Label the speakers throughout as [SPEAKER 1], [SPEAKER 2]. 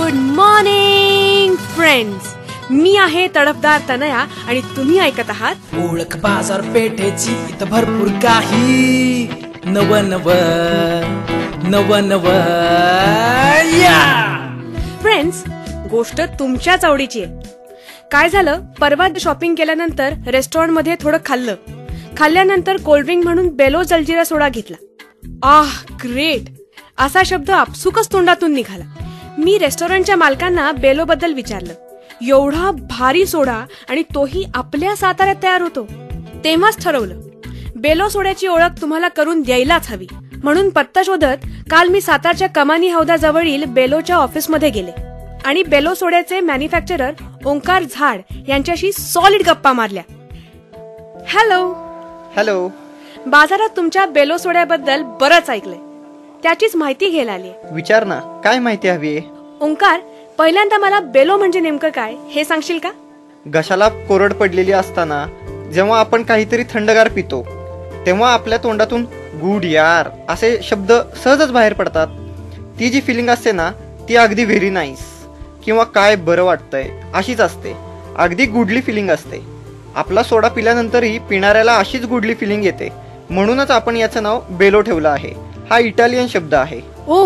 [SPEAKER 1] Good morning friends, मी आहे तडफदार तनया आणि तुम्ही ऐकत आहात
[SPEAKER 2] ओळख बाजारपेठेची इथं भरपूर काही नव नव नव नव या
[SPEAKER 1] फ्रेंड्स. गोष्ट तुमच्याच आवडीची आहे. काय झालं, परवा शॉपिंग केल्यानंतर रेस्टॉरंट मध्ये थोडं खाल्ल्यानंतर कोल्ड्रिंक म्हणून बेलो जलजिरा सोडा घेतला. ग्रेट असा शब्द आपसुकच तोंडातून निघाला. मी रेस्टॉरंटच्या मालकांना बेलो बद्दल विचारलं. एवढा भारी सोडा आणि तोही आपल्या साताऱ्यात तयार होतो. तेव्हाच ठरवलं बेलो सोड्याची ओळख तुम्हाला करून द्यायलाच हवी. म्हणून पत्ता शोधत काल मी सातारच्या कमानी हौदाजवळील बेलोच्या ऑफिसमध्ये गेले आणि बेलो सोड्याचे मॅन्युफॅक्चरर ओंकार झाड यांच्याशी सॉलिड गप्पा मारल्या. Hello
[SPEAKER 3] hello.
[SPEAKER 1] बाजारात तुमच्या बेलो सोड्याबद्दल बरंच ऐकलंय, त्याचीच माहिती घ्यायला आली.
[SPEAKER 3] विचार ना, काय माहिती हवी?
[SPEAKER 1] ओंकार, पहिल्यांदा मला बेलो म्हणजे नेमकं काय हे सांगशील का?
[SPEAKER 3] घशाला कोरड पडलेली असताना जेव्हा आपण काहीतरी थंडगार पितो तेव्हा आपल्या तोंडातून गुड यार असे शब्द सहजच बाहेर पडतात. ती जी फिलिंग असते ना, ती अगदी व्हेरी नाईस किंवा काय बरं वाटतंय अशीच असते. अगदी गुडली फिलिंग असते. आपला सोडा पिल्यानंतरही पिणाऱ्याला अशीच गुडली फिलिंग येते. म्हणूनच आपण याचं नाव बेलो ठेवलं आहे. हा इटालियन शब्द आहे.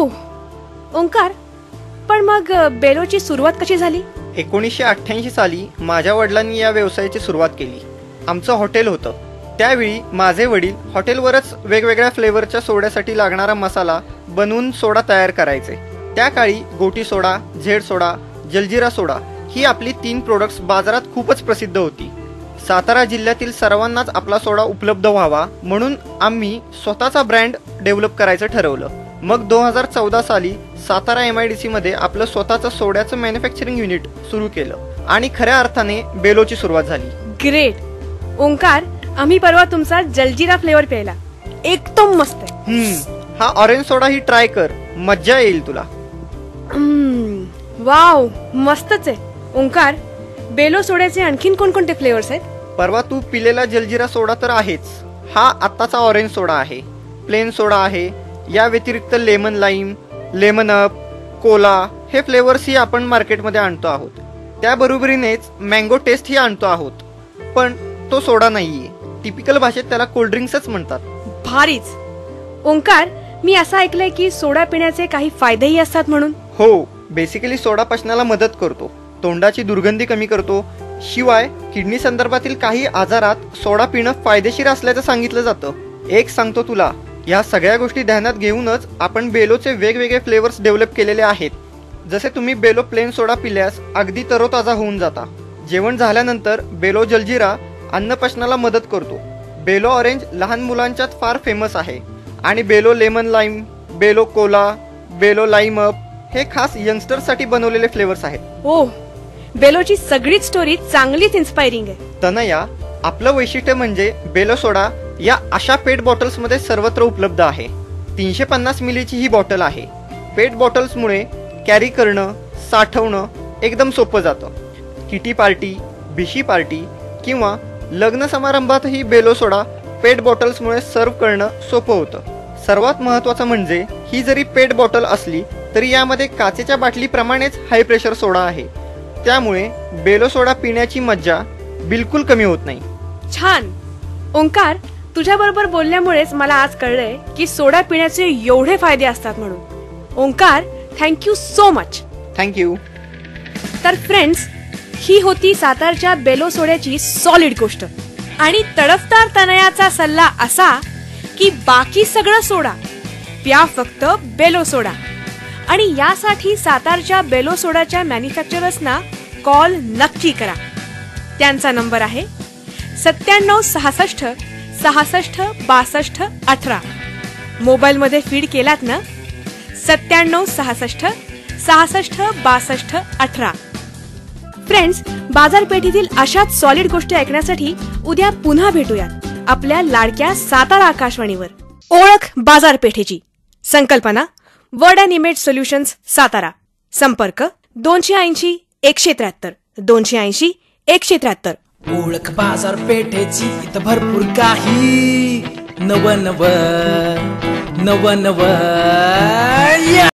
[SPEAKER 1] ओंकार, पण मग बेलोची सुरुवात कशी झाली?
[SPEAKER 3] 1988 साली माझ्या वडिलांनी या व्यवसायाची सुरुवात केली. आमचं हॉटेल होतं. त्यावेळी माझे वडील हॉटेलवरच वेगवेगळ्या फ्लेवरच्या सोड्यासाठी लागणारा मसाला बनवून सोडा तयार करायचे. त्या काळी गोटी सोडा, झेड सोडा, जलजिरा सोडा ही आपली 3 प्रोडक्ट्स बाजारात खूपच प्रसिद्ध होती. सातारा जिल्ह्यातील सर्वांनाच आपला सोडा उपलब्ध व्हावा म्हणून आम्ही स्वतःचा ब्रँड डेव्हलप करायचं ठरवलं. मग 2014 साली सातारा MIDC मध्ये आपलं स्वतःचं सोड्याचं मॅन्युफॅक्चरिंग युनिट सुरू केलं आणि खऱ्या अर्थाने बेलोची सुरुवात झाली.
[SPEAKER 1] ग्रेट ओंकार, आम्ही परवा तुमचा जलजिरा फ्लेवर प्यायला, एकदम मस्त आहे.
[SPEAKER 3] हा ऑरेंज सोडा ही ट्राय कर, मज्जा येईल तुला.
[SPEAKER 1] वाव, मस्तच आहे. ओंकार, बेलो सोड्याचे आणखीन कोणकोणते फ्लेवर्स आहेत?
[SPEAKER 3] परवा तू पिलेला जलजिरा सोडा तर आहेच. हा आत्ताचा ऑरेंज सोडा आहे. प्लेन सोडा आहे. या व्यतिरिक्त lemon lime, lemon up, cola हे फ्लेवर्सही आपण मार्केटमध्ये आणतो आहोत. त्याबरोबरीनेच मँगो टेस्ट ही आणतो आहोत. पण तो सोडा नाहीये. टिपिकल भाषेत त्याला कोल्ड्रिंक्सच म्हणतात.
[SPEAKER 1] भारीच. ओंकार, मी असं ऐकलंय की सोडा पिण्याचे काही फायदेही असतात म्हणून?
[SPEAKER 3] हो, बेसिकली सोडा पचनाला मदत करतो, तोंडाची दुर्गंधी कमी करतो. शिवाय किडनी संदर्भातील काही आजारात सोडा पिणं फायदेशीर असल्याचं सांगितलं जातं. एक सांगतो तुला, या सगळ्या गोष्टी ध्यानात घेऊनच आपण बेलोचे वेगवेगळे फ्लेवर्स डेव्हलप केलेले आहेत. जसे तुम्ही बेलो प्लेन सोडा पिल्यास अगदी तरोताजा होऊन जाता. जेवण झाल्यानंतर बेलो जलजिरा अन्नपचनाला मदत करतो. बेलो ऑरेंज लहान मुलांच्यात फार फेमस आहे आणि Bello lemon lime, Bello cola, Bello lime up हे खास यंगस्टर्ससाठी बनवलेले फ्लेवर्स आहेत.
[SPEAKER 1] बेलोची सगळीच स्टोरी चांगलीच इन्स्पायरिंग आहे.
[SPEAKER 3] तनया, आपलं वैशिष्ट्य म्हणजे बेलो सोडा या अशा पेट बॉटल्स मध्ये सर्वत्र उपलब्ध आहे. 350 मिलीची ही बॉटल आहे. पेट बॉटल्समुळे कॅरी करणं, साठवणं एकदम सोपं जातं. किटी पार्टी, बिशी पार्टी किंवा लग्न समारंभातही बेलो सोडा पेट बॉटल्समुळे सर्व करणं सोपं होतं. सर्वात महत्त्वाचं म्हणजे ही जरी पेट बॉटल असली तरी यामध्ये काचेच्या बाटलीप्रमाणेच हाय प्रेशर सोडा आहे. त्यामुळे बेलो सोडा पिण्याची मज्जा बिलकुल कमी होत नाही.
[SPEAKER 1] छान. ओंकार, तुझ्याबरोबर बोलल्यामुळेच मला आज कळलंय की सोडा पिण्याचे एवढे फायदे असतात म्हणून. Omkar, thank you so much.
[SPEAKER 3] Thank you.
[SPEAKER 1] तर फ्रेंड्स, ही होती सातारच्या बेलो सोड्याची सॉलिड गोष्ट. आणि तडफदार तनयाचा सल्ला असा की बाकी सगळं सोडा, प्या फक्त बेलो सोडा. आणि यासाठी सातारच्या बेलो सोडाच्या मॅन्युफॅक्चरर्सना कॉल नक्की करा. त्यांचा नंबर आहे 9766 66 62 18. मोबाईलमध्ये फीड केलात ना, 9766 66 62 18. फ्रेंड्स, बाजारपेठेतील अशाच सॉलिड गोष्टी ऐकण्यासाठी उद्या पुन्हा भेटूयात आपल्या लाडक्या सातारा आकाशवाणीवर. ओळख बाजारपेठेची संकल्पना word and image solutions Satara. संपर्क 280 173 280 173.
[SPEAKER 2] ओळख बाजारपेठेची इथं भरपूर काही नव नव नव नव या